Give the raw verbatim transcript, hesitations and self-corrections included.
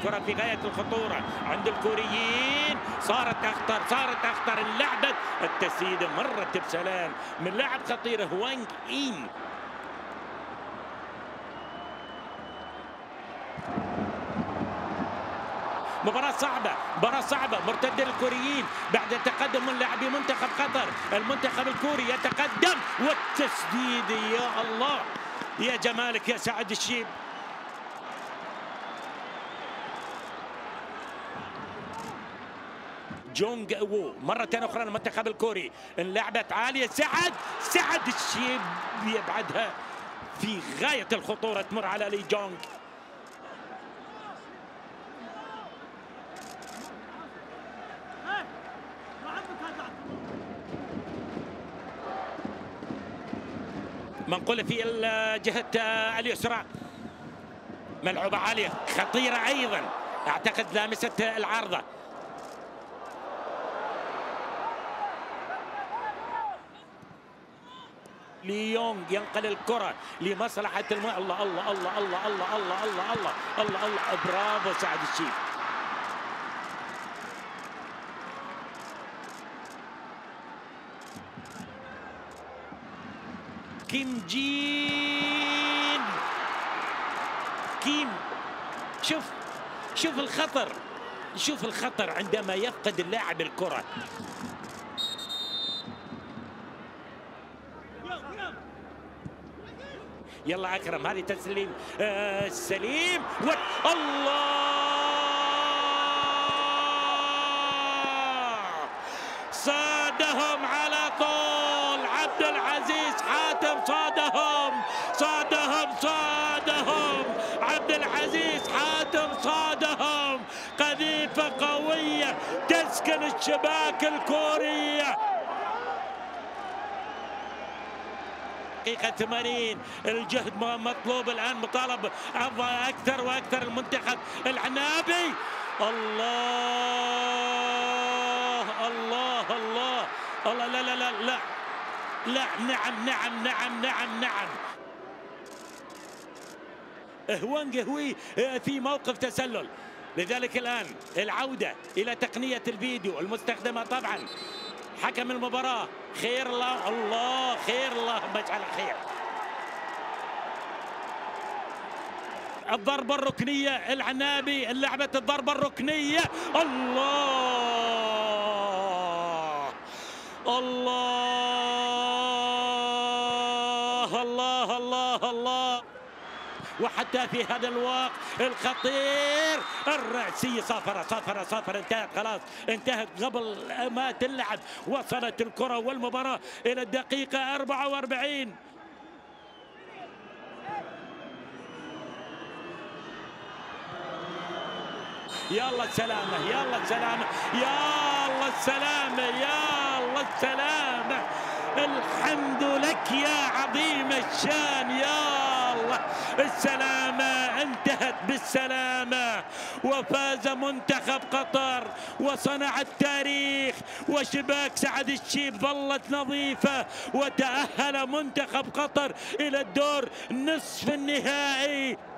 الكرة في غاية الخطورة عند الكوريين، صارت أخطر صارت أخطر اللعبة، التسديدة مرت بسلام من لاعب خطير هوانغ إين. مباراة صعبة، مباراة صعبة، مرتدة للكوريين بعد تقدم من لاعبي منتخب قطر، المنتخب الكوري يتقدم والتسديد يا الله يا جمالك يا سعد الشيب. جونغ وو مرة أخرى المنتخب الكوري، انلعبت عالية، سعد سعد الشيب يبعدها في غاية الخطورة، تمر على لي جونغ. منقولة في الجهة اليسرى، ملعوبة عالية خطيرة أيضا، أعتقد لامست العارضة. لي يونغ ينقل الكرة لمصلحة الم... الله الله الله الله الله الله الله الله الله الله برافو سعد الشيب. كيم جين كيم، شوف شوف الخطر، شوف الخطر عندما يفقد اللاعب الكرة. يلا أكرم، هذه تسليم آه سليم و... الله صادهم على طول عبد العزيز حاتم، صادهم صادهم صادهم عبد العزيز حاتم، صادهم قذيفة قوية تسكن الشباك الكورية. دقيقة ثمانين الجهد مطلوب الآن، مطالب أكثر وأكثر المنتخب العنابي. الله الله الله الله لا لا لا لا لا نعم نعم نعم نعم نعم هوانغ هوي في موقف تسلل، لذلك الآن العودة إلى تقنية الفيديو المستخدمة طبعا. حكم المباراة خير الله الله خير اللهم اجعل خير. الضربة الركنية العنابي، لعبة الضربة الركنية، الله الله الله الله الله. وحتى في هذا الوقت الخطير الرأسية صافرة صافرة صافرة انتهت خلاص، انتهت قبل ما تلعب. وصلت الكرة والمباراة إلى الدقيقة أربعة وأربعين. يلا السلامة يلا السلامة يلا السلامة يلا السلامة، الحمد لك يا عظيم الشان، يا الله السلامة انتهت بالسلامة، وفاز منتخب قطر وصنع التاريخ، وشباك سعد الشيب ظلت نظيفة، وتأهل منتخب قطر إلى الدور نصف النهائي.